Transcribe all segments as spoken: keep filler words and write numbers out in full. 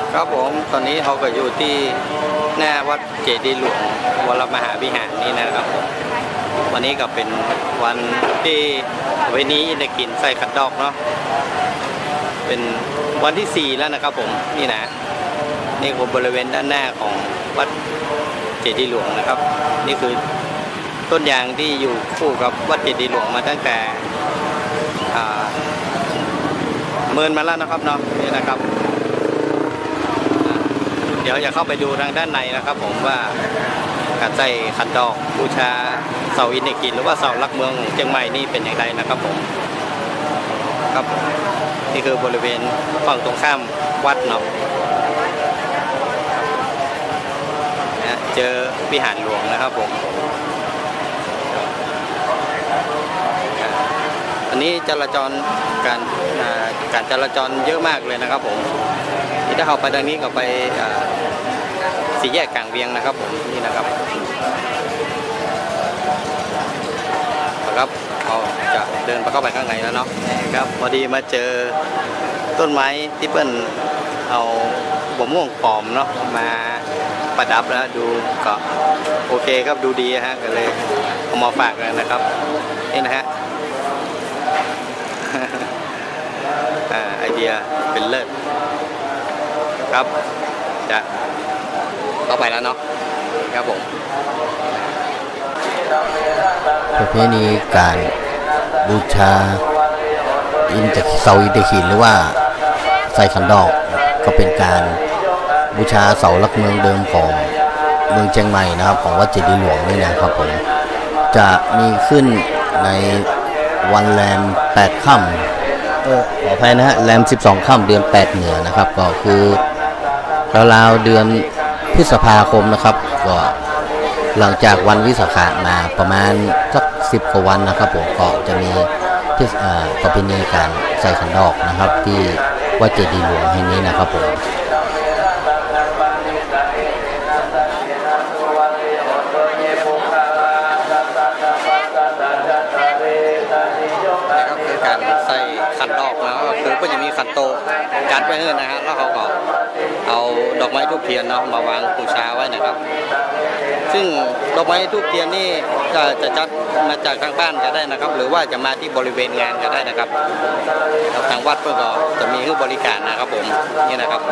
ครับผมตอนนี้เขาก็อยู่ที่หน้าวัดเจดีย์หลวงวรมหาวิหารนี่นะครับวันนี้ก็เป็นวันที่เวนี้อินทกินใส่ขัดดอกเนาะเป็นวันที่สี่แล้วนะครับผมนี่นะนี่คือบริเวณด้านหน้าของวัดเจดีย์หลวงนะครับนี่คือต้นยางที่อยู่คู่กับวัดเจดีย์หลวงมาตั้งแต่เมินมาแล้วนะครับเนาะนี่นะครับเดี๋ยวจะเข้าไปดูทางด้านในนะครับผมว่าการใส่ขันดอกบูชาเสาอินทกินหรือว่าเสาหลักเมืองเชียงใหม่นี่เป็นอย่างไรนะครับผมครับนี่คือบริเวณฝั่งตรงข้ามวัดเนาะเจอวิหารหลวงนะครับผมอันนี้จราจรการการจราจรเยอะมากเลยนะครับผมที่ถ้าเข้าไปทางนี้ก็ไปสี่แยกกลางเวียงนะครับผมนี่นะครับครับเราจะเดินไปเข้าไปข้างในแล้วเนาะครับพอดีมาเจอต้นไม้ที่เปิ้ลเอาบะม่วงปลอมเนาะมาประดับแล้วดูก็โอเคครับดูดีฮะก็เลยเอามาฝากกันนะครับนี่นะฮะไอเดียเป็นเลิศครับจะเข้าไปแล้วเนาะครับผมประเพณีการบูชาอินทเสาอินทขินหรือว่าใส่ขันดอกก็เป็นการบูชาเสาหลักเมืองเดิมของเมืองเชียงใหม่นะครับของวัดเจดีย์หลวงนี่นะครับผมจะมีขึ้นในวันแรมแปดค่ำเออขออภัยนะฮะแรมสิบสองค่ำเดือนแปดเหนือนะครับก็คือราวๆเดือนพฤษภาคมนะครับก็หลังจากวันวิสาขะมาประมาณสักสิบกว่าวันนะครับผมก็จะมีที่ประเพณีการใส่ขันดอกนะครับที่วัดเจดีย์หลวงแห่งนี้นะครับผมการใส่ขันดอกนะก็คือก็จะมีขันโตจัดไว้ให้นะฮะแล้วเขาก็เอาดอกไม้ทูบเทียนเนาะมาวางบูชาไว้นะครับซึ่งดอกไม้ทูบเทียนนี่จะจะจัดมาจากทางบ้านก็ได้นะครับหรือว่าจะมาที่บริเวณงานก็ได้นะครับทางวัดเพื่อก็จะมีให้บริการนะครับผมนี่นะครับ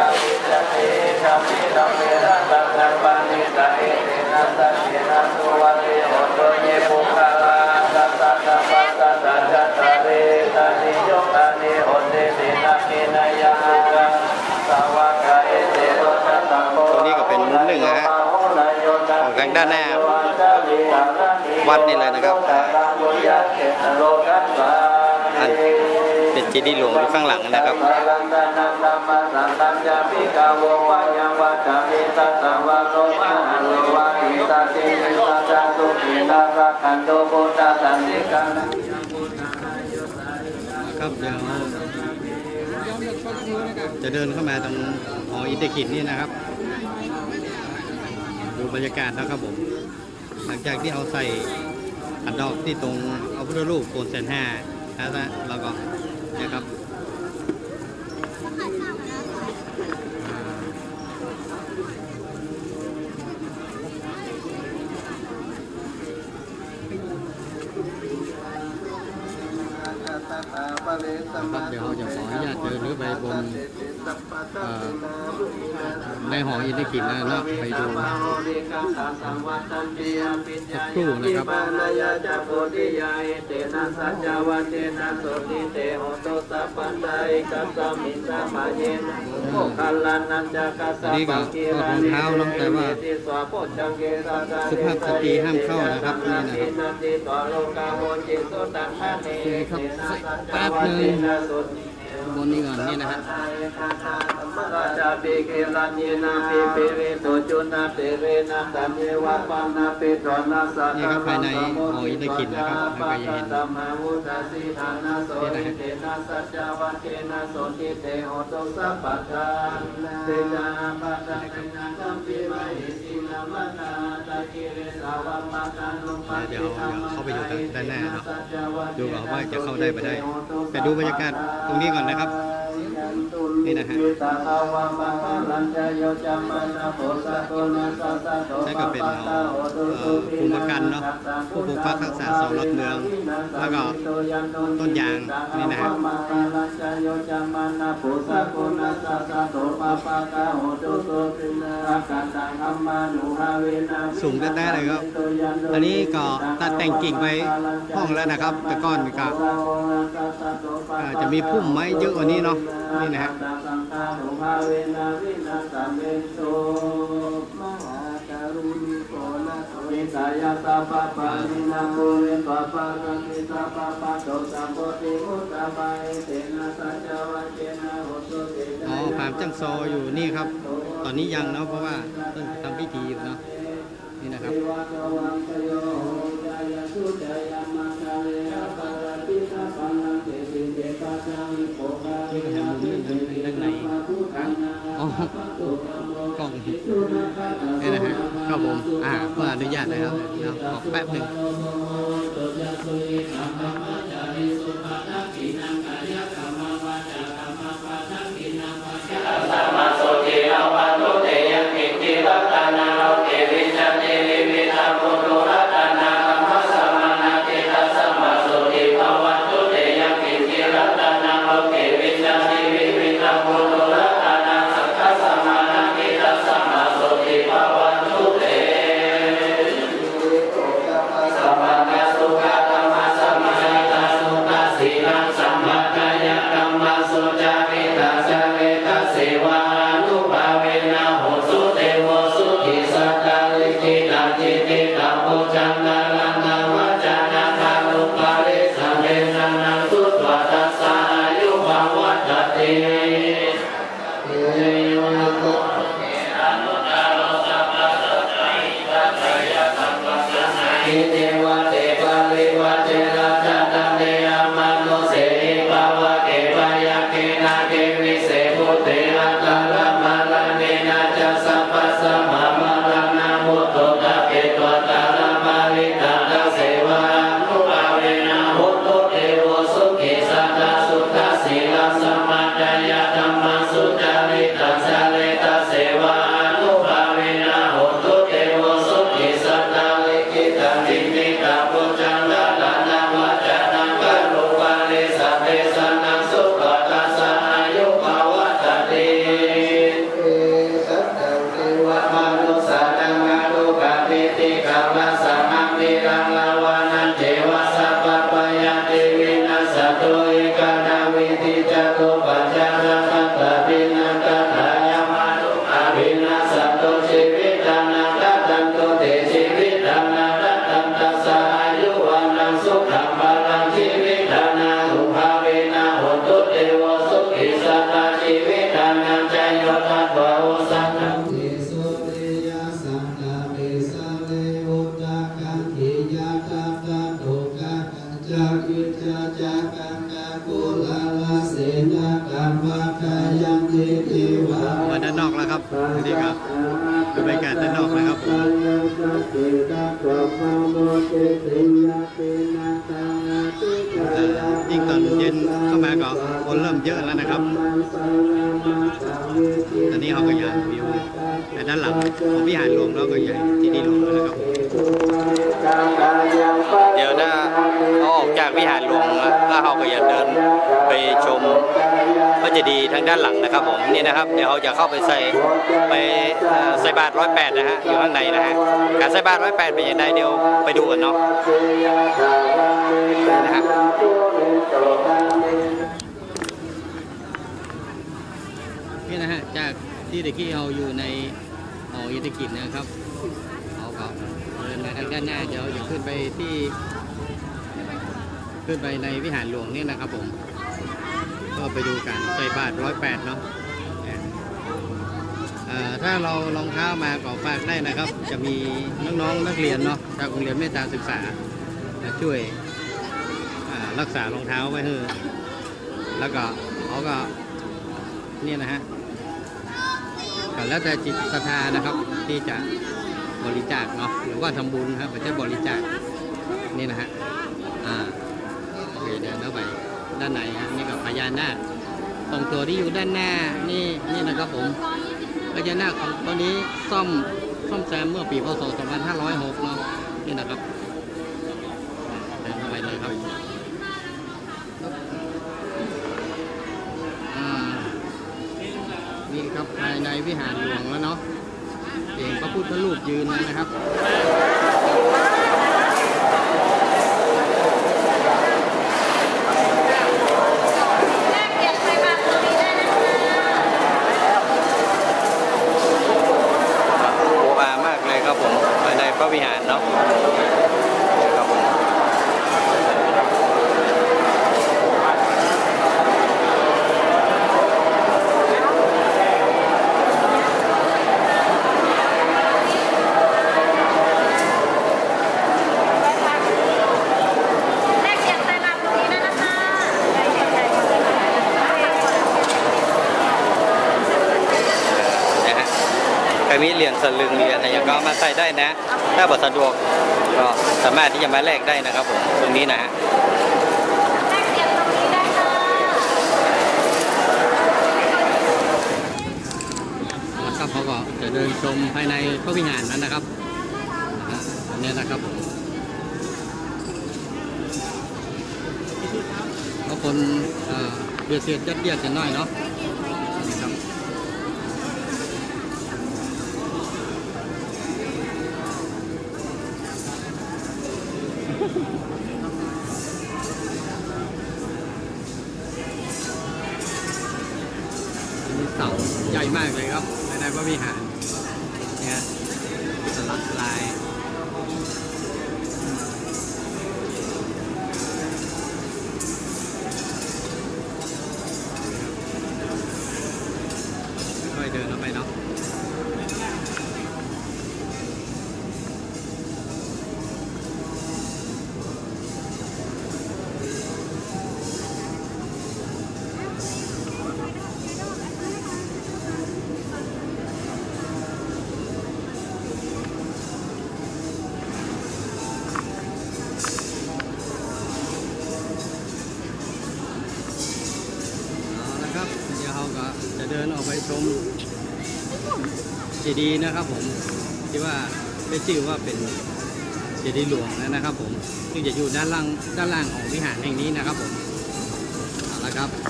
ตรงนี้ก็เป็นมุมหนึ่งนะฮะของทางด้านหน้าวัดนี่เลยนะครับอันเป็นเจดีย์หลวงอยู่ข้างหลังนะครับครับเดี๋ยวจะเดินเข้ามาตรงหออินทขินนี่นะครับดูบรรยากาศนะครับผมหลังจากที่เอาใส่ขันดอกที่ตรงเอาพุทธรูปโกนเซนห้าแล้วนะแล้วก็นะครับเดี๋ยวเราจะขออนุญาตเดินหรือไปบนในหออินทขินนะเนาะไปดูสักครู่นะครับอันนี้ก็ก็รองเท้าน้องแต่ว่าสุภาพสตรีห้ามเข้านะครับนี่นะครับโอเคครับแป๊บนึงบนนี้ก่อนนี่นะฮะนี่ครับภายในหออินทขินนะครับเราก็จะเห็นนี่นะเดี๋ยวเข้าไปอยู่ด้านหน้าเนาะดูก่อนว่าจะเข้าได้ไปได้แต่ดูบรรยากาศตรงนี้ก่อนนะครับนี่นะฮะใช้ก็เป็นเอาภูมิกันเนาะผู้ปกปักรักษาเสาหลักเมืองแล้วก็ต้นยางนี่นะฮะสูงได้เลยครับอันนี้ก็ตัดแต่งกิ่งไปห้องแล้วนะครับแต่ก่อนก็จะมีพุ่มไม้เยอะกว่านี้เนาะนี่นะฮะอ๋อผามจังซออยู่นี่ครับตอนนี้ยังเนาะเพราะว่าต้องทำพิธีอยู่เนาะนี่นะครับนี่ก็ทำบุญด้านในอ๋อกล่องนี่นะฮะครับผมอ่าเพื่ออนุญาตนะครับเดี๋ยวขอแป๊บหนึ่งสัมมาโสติอาวันตุเตยังกิจจิรัตนาโลเกวิจันติวิวิธามุตุรัตนาคัมภะสัมมานาติทัสสัมมาโสติภาวันตุเตยังกิจจิรัตนาโลเกวิจันติวิวิธามุตุรัตนาสังฆะสัมมานาติทัสสัมมาโสติภาวันตุเตสัมมานาสุขะธัมมะสัมมานิตาสุขะสีลังสัมมากายกัมมะสุจาริตาจาเวตเสวานุภาเวนะโหสุเตโวสุขิสัตตาลิกิตาจิติตาปุจังนาลังนาวัจานาคาลุปาริสัมเวนังนังสุตวัตสาอายุภาวัตติเยวัตโตอนุตตโรสัพพะสัจจิตัสสะยะสัพพะสัสสะอิเทวะเตปะริวะเจระจัตตันเตอะมะโนเสหิภาวะเกปะยะเกนะเกวิเสพุเตอะกาลมาลาเนนะจัสสัพพะสัมมามาลังนะมุตโตตะเปตวะตาลามาริตาตะเสวะนุภาเวนะโหตุเตโวสุขิสัตตะสุขะสีลังสัมมาจายะธัมมังสุจาริตังสาเลตะเสวะนุภาเวนะโหตุเตโวสุขิสัตตะลิกิตาจิติตาปุจังละละนะวัจานังกัลลุปาริสัพเพสันนังสุขตัสสะอายุภาวัตติสัตตังเทวะมนุสานังอาตุกะปิติกัมมะสัมมังนิรังลาวานันเทวะสัพพะปะยันติวินัสสตุเอกนาวิธิจตุปัญจรัตตะปินังกัตถายามานุอภินัสสตุชีวิตังนังกัตตันตุเตชีวิตังนังกัตตันตัสสะอายุวันนังสุขังพลังชีวิตังนังอุภาเวนะโหตุเตโวสุขิสัตตาชีวิตังนังใจโยทัพพะโอสังฆังเทสุติยาสังฆเปสะเลอุตตะกังขิยาตัตตะโตกะจักขิจาจักกังกะกุลาลาเสนะกัมมะกายังติเทวะมาด้านนอกแล้วครับนี่ครับดูบรรยากาศด้านนอกนะครับยิ่งตอนเย็นเข้ามาก็คนเริ่มเยอะแล้วนะครับตอนนี้เขาก็ยังวิวแต่ด้านหลังของวิหารหลวงเราก็ใหญ่ที่นี่หลวงแล้วนะครับเดี๋ยวถ้าเขาออกจากวิหารหลวงแล้วเขาก็จะเดินไปชมพระเจดีย์ทางด้านหลังนะครับผมนี่นะครับเดี๋ยวเขาจะเข้าไปใส่ไปใส่บาตรร้อยแปดนะฮะอยู่ข้างในนะฮะการใส่บาตรร้อยแปดเป็นยังไงเดี๋ยวไปดูกันเนาะนะฮะนี่นะฮะจากที่เด็กที่เราอยู่ในหออิทธิกิจนะครับเขาก็เดินมาทางด้านหน้าเดี๋ยวจะขึ้นไปที่ขึ้นไปในวิหารหลวงนี่นะครับผมก็ไปดูกันใส่บาตรร้อยแปดเนาะถ้าเรารองเท้ามาก็ฝากได้นะครับ จะมีน้องๆนักเรียนเนาะจากโรงเรียนเมตตาศึกษาช่วยรักษารองเท้าไว้ให้แล้วก็เขาก็เนี่ยนะฮะก็แล้วแต่จิตศรัทธานะครับที่จะบริจาคเนาะหรือว่าทำบุญครับไม่ใช่บริจาคนี่นะฮะอ่าโอเคเดินเข้าไปด้านในฮะนี่กับพญานาคสองตัวที่อยู่ด้านหน้านี่นี่นะครับผมพญานาคของตัวนี้ซ่อมซ่อมแซมเมื่อปีพศสองพันห้าร้อยหกเนาะนี่นะครับเดินเข้าไปเลยครับนี่ครับภายในวิหารหลวงแล้วเนาะเองพระพุทธรูปยืนนะครับโอ้อามากเลยครับผมภายในพระวิหารเนาะครับผมใครมีเหรียญสลึงเหรียญอะไรอย่างก็มาใส่ได้นะถ้าบัตรสะดวกก็สามารถที่จะมาแลกได้นะครับผมตรงนี้นะฮะแล้วก็เขาก็จะเดินชมภายในพระวิหารนั้นนะครับอันนี้นะครับผมบางคนเบียดเสียดยัดเยียดกันหน่อยเนาะเสาใหญ่มากเลยครับภายในพระวิหารเนี่ยสลักลายค่อยเดินเข้าไปเนาะเดี๋ยวเราก็จะเดินออกไปชมเจดีย์นะครับผมที่ว่าได้ชื่อว่าเป็นเจดีย์หลวงนะครับผมซึ่งจะอยู่ด้านล่างด้านล่างของวิหารแห่งนี้นะครับผมเอาละครับ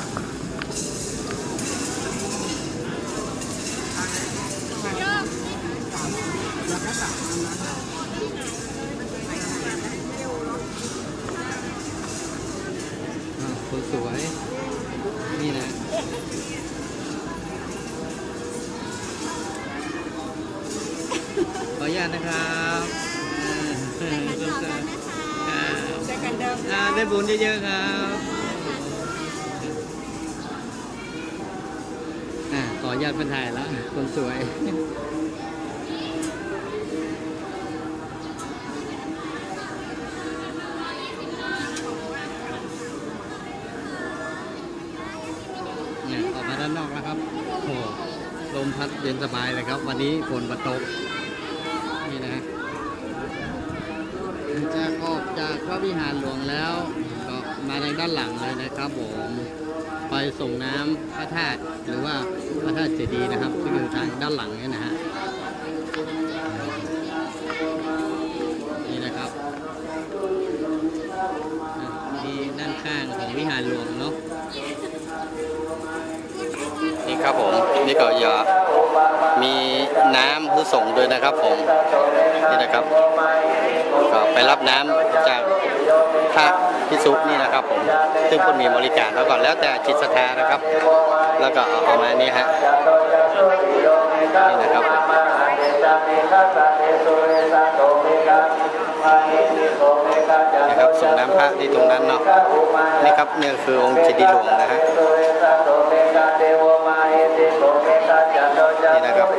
คนสวยนี่นะขออนุญาตนะครับได้บุญเยอะๆครับขออนุญาตเป็นถ่ายแล้วคนสวยออกมาด้านนอกแล้วครับโอ้ลมพัดเย็นสบายเลยครับวันนี้ฝนตกนี่นะจากออกจากพระวิหารหลวงแล้วก็มาทางด้านหลังเลยนะครับผมไปส่งน้ำพระธาตุหรือว่าพระธาตุเจดีย์นะครับที่อยู่ทางด้านหลังนี่นะฮะนี่นะครับนี่ด้านข้างของวิหารหลวงเนาะนี่ครับผมนี่ก็จะมีน้ำผู้ส่งด้วยนะครับผมนี่นะครับก็ไปรับน้ำจากพระภิกษุนี่นะครับผมซึ่งคนมีบริการแล้วก็แล้วแต่จิตศรัทธานะครับแล้วก็เอามานี่ฮะนี่นะครับนะครับส่งน้ำพระที่ตรงนั้นเนาะนี่ครับนี่คือองค์เจดีย์หลวงนะฮะนี่นะครับ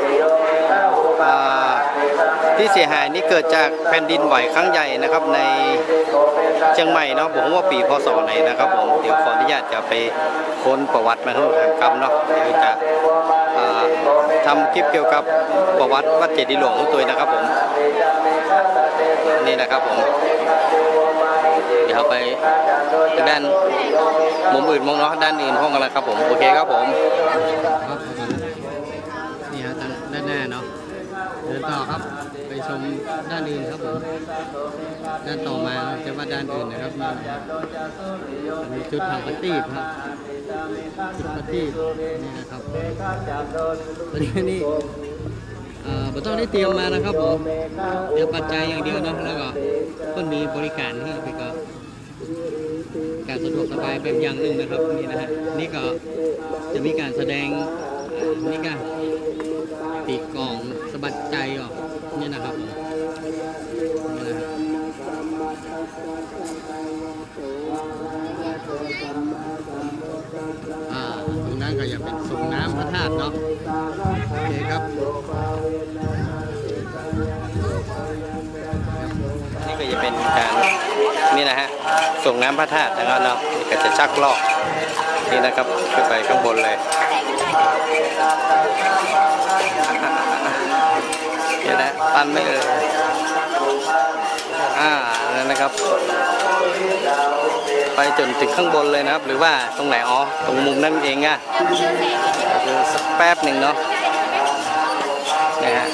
ที่เสียหายนี้เกิดจากแผ่นดินไหวครั้งใหญ่นะครับในเชียงใหม่เนาะผมว่าปีพศไหนนะครับผมเดี๋ยวขออนุญาตจะไปค้นประวัติมาทั้งทางกรรมเนาะเดี๋ยวจะทำคลิปเกี่ยวกับประวัติวัดเจดีย์หลวงของตัวนะครับผมนี่นะครับผมเดี๋ยวไปด้านมุมอื่นมองเนาะด้านอื่นห้องกันแล้วครับผมโอเคครับผมครับนี่ฮะด้านหน้าเนาะเดินต่อครับไปชมด้านอื่นครับผมด้านต่อมาจะว่าด้านอื่นนะครับมีจุดทางปฏิบครับจุดปฏิบนี่นะครับตอนนี้นี่เราต้องได้เตรียมมานะครับผมเตรียมปัจจัยอย่างเดียวนะแล้วก็ต้นมีบริการที่ไปก็การสะดวกสบายเป็นอย่างหนึ่งนะครับนี่นะฮะนี่ก็จะมีการแสดงนี่ก็ตีกล่องสะบัดใจออกนี่นะครับนี่นะครับอ่าตรงนั้นก็จะเป็นส่งน้ำพระธาตุเนาะโอเคครับนี่ก็จะเป็นการนี่นะฮะส่งน้ำพระธาตุนะครับเนาะก็จะชักลอกนี่นะครับขึ้นไปข้างบนเลยเดี๋ยวนะปั้นไม่เลยอ่านั่นนะครับไปจนถึงข้างบนเลยนะครับหรือว่าตรงไหนอ๋อตรงมุมนั่นเองอ่ะคือสักแป๊บหนึ่งเนาะนะฮะ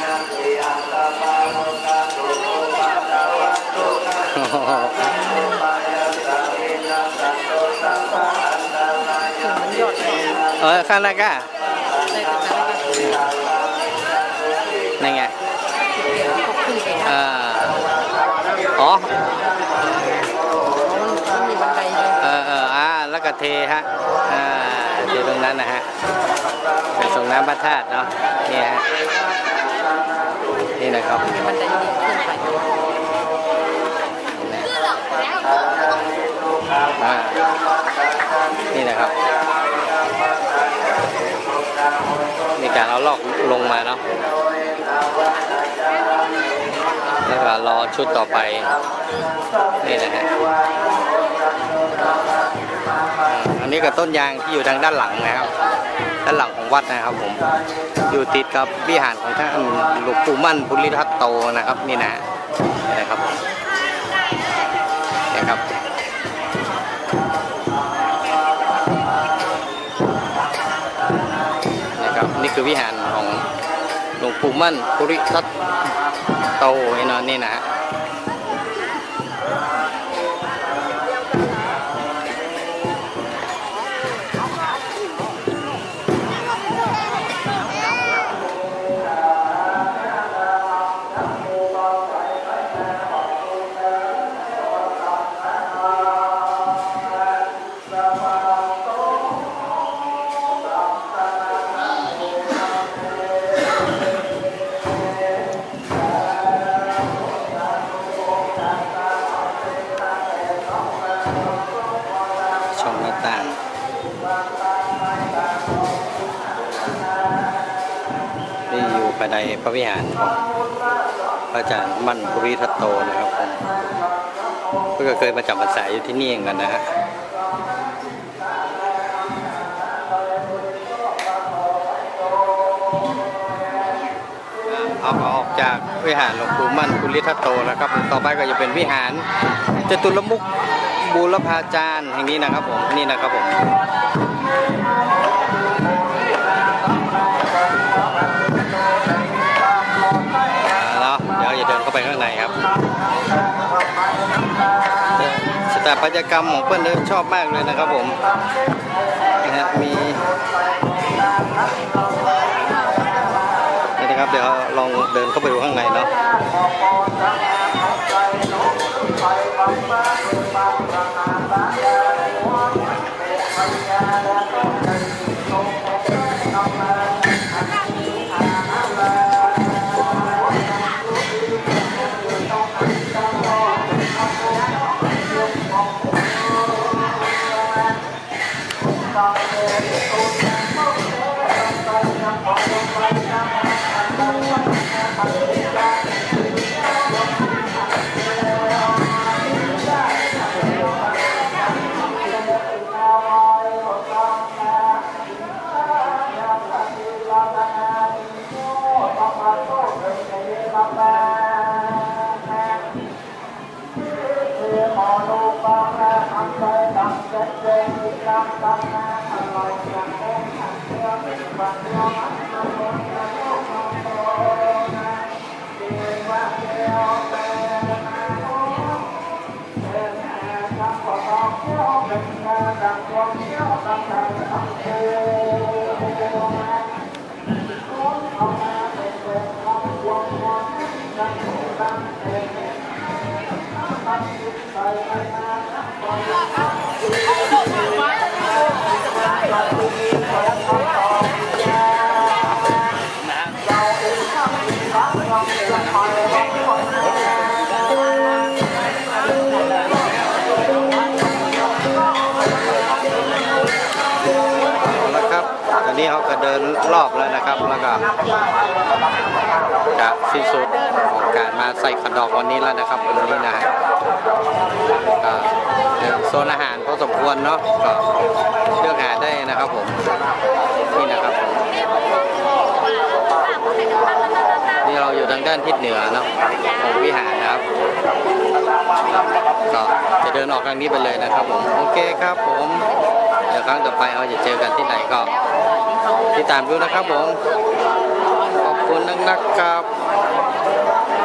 เออข้างหน้าก้านี่ไงอ่าอ๋อเออเอออ่าแล้วก็เทฮะอ่าเทตรงนั้นนะฮะเป็นส่งน้ำพระธาตุเนาะนี่ฮะนี่นะครับมันจะยิ่งขึ้นไปอ่านี่นะครับมีการเอาลอกลงมาเนาะแล้วก็รอชุดต่อไปนี่นะฮะอันนี้ก็ต้นยางที่อยู่ทางด้านหลังนะครับด้านหลังของวัดนะครับผมอยู่ติดกับวิหารของท่านหลวงปู่มั่นภูริทัตโตนะครับนี่นะนี่นะครับนี่ครับนี่ครับนี่คือวิหารของหลวงปู่มั่นภูริทัตโตไอ้นอนนี่นะนี่อยู่ภายในพระวิหารของพระอาจารย์มั่นภูริทัตโตนะครับผมก็เคยมาจำพรรษาอยู่ที่นี่เหมือนกันนะฮะเอาออกจากวิหารหลวงปู่มั่นภูริทัตโตนะครับต่อไปก็จะเป็นวิหารจตุรมุขบูรพาจารย์แห่งนี้นะครับผมนี่นะครับผมแล้วเดี๋ยวจะเดินเข้าไปข้างในครับสถาปัตยกรรมของเพื่อนเดิมชอบมากเลยนะครับผมนะฮะมีนี่นะครับเดี๋ยวลองเดินเข้าไปดูข้างในเนาะตอนนี้เขาก็เดินรอบแล้วนะครับแล้วก็จะสิ้นสุดของการมาใส่ขันดอกวันนี้แล้วนะครับวันนี้นะฮะก็โซนอาหารพอสมควรเนาะก็เลือกหาได้นะครับผมนี่นะครับนี่เราอยู่ทางด้านทิศเหนือเนาะของวิหารนะครับก็จะเดินออกทางนี้ไปเลยนะครับผมโอเคครับผมเดี๋ยวครั้งต่อไปเราจะเจอกันที่ไหนก็ติดตามดูนะครับผมขอบคุณนักๆครับ